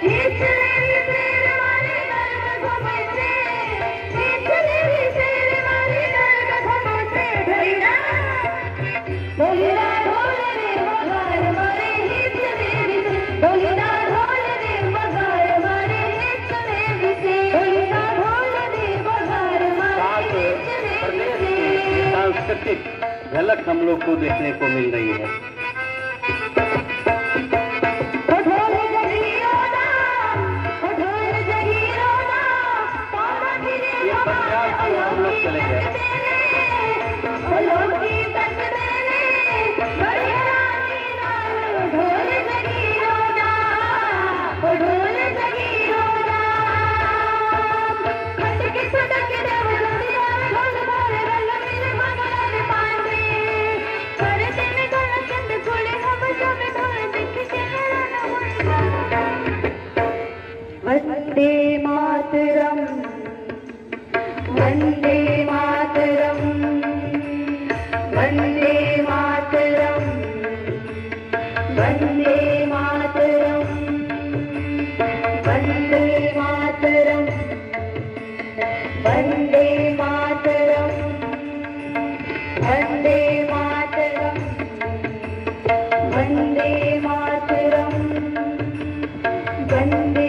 सांस्कृतिक झलक हम लोग को देखने को मिल रही है। ये पंजाब की हम लोग चले गए। वंदे मातरम, वंदे मातरम, वंदे मातरम, वंदे मातरम, वंदे मातरम, वंदे मातरम, वंदे मातरम, वंदे मातरम, वंदे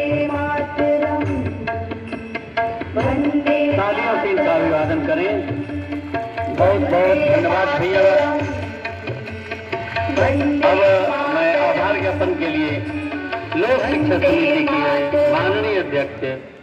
तालियों से इनका अभिवादन करें। बहुत बहुत धन्यवाद भैया। अब मैं आभार ज्ञापन के लिए लोक शिक्षा समिति की माननीय अध्यक्ष